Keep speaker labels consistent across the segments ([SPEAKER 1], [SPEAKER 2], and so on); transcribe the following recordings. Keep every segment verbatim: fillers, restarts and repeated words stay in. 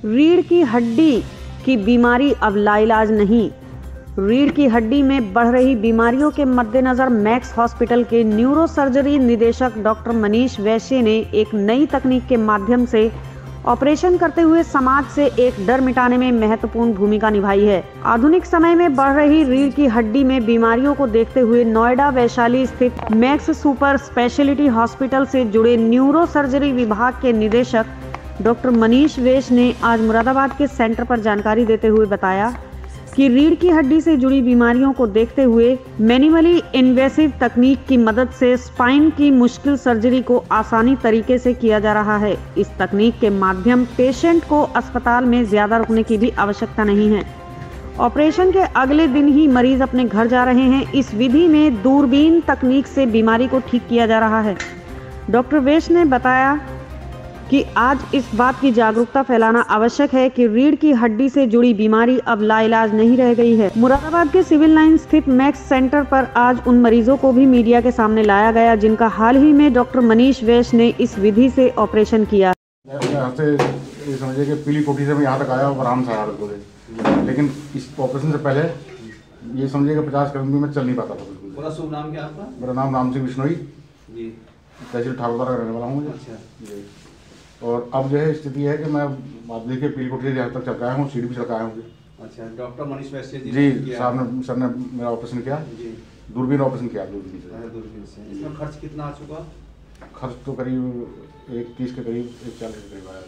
[SPEAKER 1] रीढ़ की हड्डी की बीमारी अब लाइलाज नहीं। रीढ़ की हड्डी में बढ़ रही बीमारियों के मद्देनजर मैक्स हॉस्पिटल के न्यूरो सर्जरी निदेशक डॉक्टर मनीष वैश्य ने एक नई तकनीक के माध्यम से ऑपरेशन करते हुए समाज से एक डर मिटाने में महत्वपूर्ण भूमिका निभाई है। आधुनिक समय में बढ़ रही रीढ़ की हड्डी में बीमारियों को देखते हुए नोएडा वैशाली स्थित मैक्स सुपर स्पेशलिटी हॉस्पिटल से जुड़े न्यूरो सर्जरी विभाग के निदेशक डॉक्टर मनीष वैश्य ने आज मुरादाबाद के सेंटर पर जानकारी देते हुए बताया कि रीढ़ की हड्डी से जुड़ी बीमारियों को देखते हुए मिनिमली इन्वेसिव तकनीक की मदद से स्पाइन की मुश्किल सर्जरी को आसानी तरीके से किया जा रहा है। इस तकनीक के माध्यम पेशेंट को अस्पताल में ज्यादा रुकने की भी आवश्यकता नहीं है। ऑपरेशन के अगले दिन ही मरीज अपने घर जा रहे हैं। इस विधि में दूरबीन तकनीक से बीमारी को ठीक किया जा रहा है। डॉक्टर वैश्य ने बताया कि आज इस बात की जागरूकता फैलाना आवश्यक है कि रीढ़ की हड्डी से जुड़ी बीमारी अब लाइलाज नहीं रह गई है। मुरादाबाद के सिविल लाइन स्थित मैक्स सेंटर पर आज उन मरीजों को भी मीडिया के सामने लाया गया जिनका हाल ही में डॉक्टर मनीष वैश्य ने इस विधि से ऑपरेशन किया।
[SPEAKER 2] यहाँ से ये समझिए कि पीली कोठी से मैं यहाँ तक आया और आराम से आया बिल्कुल, लेकिन इस ऑपरेशन से पहले ये समझिए कि पचास कदम भी मैं चल नहीं पाता था बिल्कुल।
[SPEAKER 3] पूरा शुभ नाम क्या आपका?
[SPEAKER 2] मेरा नाम राम सिंह बिश्नोई
[SPEAKER 3] जी,
[SPEAKER 2] तहसील ठाकुरद्वारा का रहने वाला हूँ।
[SPEAKER 3] अच्छा।
[SPEAKER 2] और अब जो है स्थिति है कि मैं आप देखिए पीली कोठी से यहाँ तक चल आया हूँ, सीढ़ी भी चढ़ आया हूँ।
[SPEAKER 3] अच्छा, डॉक्टर मनीष वैश्य जी
[SPEAKER 2] जी साहब ने सर ने मेरा ऑपरेशन किया
[SPEAKER 3] जी,
[SPEAKER 2] दूरबीन ऑपरेशन किया दूरबीन से।
[SPEAKER 3] दूरबीन से इसमें खर्च कितना आ चुका?
[SPEAKER 2] खर्च तो करीब एक तीस के करीब एक चालीस के करीब आया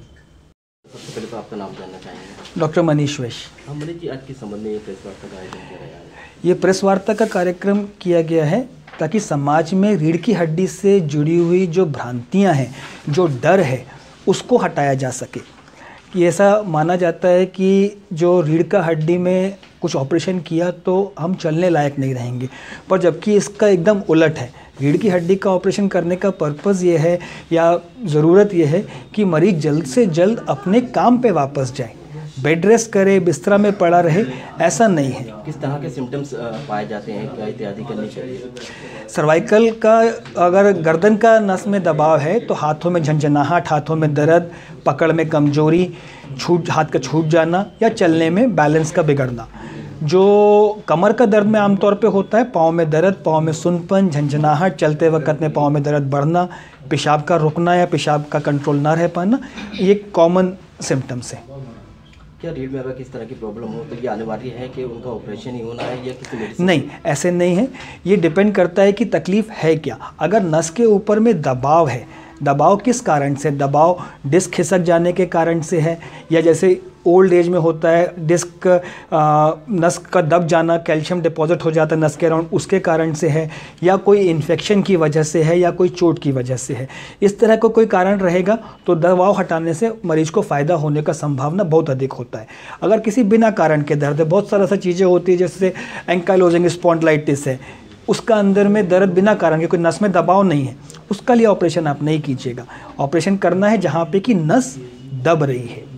[SPEAKER 2] है।
[SPEAKER 4] सबसे पहले तो आपका नाम जानना चाहेंगे।
[SPEAKER 5] डॉक्टर मनीष वैश्य।
[SPEAKER 4] हम मनीष जी, आज के संबंध में ये प्रेस वार्ता का आयोजन किया गया है।
[SPEAKER 5] ये प्रेस वार्ता का कार्यक्रम किया गया है ताकि समाज में रीढ़ की हड्डी से जुड़ी हुई जो भ्रांतियां हैं, जो डर है, उसको हटाया जा सके। कि ऐसा माना जाता है कि जो रीढ़ का हड्डी में कुछ ऑपरेशन किया तो हम चलने लायक नहीं रहेंगे, पर जबकि इसका एकदम उलट है। रीढ़ की हड्डी का ऑपरेशन करने का पर्पज़ ये है या ज़रूरत ये है कि मरीज जल्द से जल्द अपने काम पे वापस जाए, बेड रेस्ट करे, बिस्तरा में पड़ा रहे, ऐसा नहीं है।
[SPEAKER 4] किस तरह के सिम्टम्स पाए जाते हैं, क्या इत्यादि करनी चाहिए?
[SPEAKER 5] सर्वाइकल का अगर गर्दन का नस में दबाव है तो हाथों में झंझनाहट, हाथों में दर्द, पकड़ में कमजोरी, छूट हाथ का छूट जाना या चलने में बैलेंस का बिगड़ना। जो कमर का दर्द में आमतौर पे होता है, पाँव में दर्द, पाँव में सुनपन, झंझनाहट, चलते वक्त में पाँव में दर्द बढ़ना, पेशाब का रुकना या पेशाब का कंट्रोल ना रह पाना, ये कॉमन सिम्टम्स हैं।
[SPEAKER 4] क्या रीढ़ में अगर किस तरह की प्रॉब्लम हो तो ये अनिवार्य है कि उनका ऑपरेशन ही होना है या किसी मेडिसिन?
[SPEAKER 5] नहीं, ऐसे नहीं है। ये डिपेंड करता है कि तकलीफ़ है क्या। अगर नस के ऊपर में दबाव है, दबाव किस कारण से, दबाव डिस्क खिसक जाने के कारण से है या जैसे ओल्ड एज में होता है डिस्क आ, नस का दब जाना, कैल्शियम डिपॉजिट हो जाता है नस के अराउंड, उसके कारण से है, या कोई इन्फेक्शन की वजह से है या कोई चोट की वजह से है। इस तरह का को कोई कारण रहेगा तो दबाव हटाने से मरीज को फ़ायदा होने का संभावना बहुत अधिक होता है। अगर किसी बिना कारण के दर्द है, बहुत सारा सा चीज़ें होती है जैसे एंकाइलोजिंग स्पॉन्डिलाइटिस है, उसका अंदर में दर्द बिना कारण के, कोई नस में दबाव नहीं है, उसका लिए ऑपरेशन आप नहीं कीजिएगा। ऑपरेशन करना है जहाँ पे कि नस दब रही है।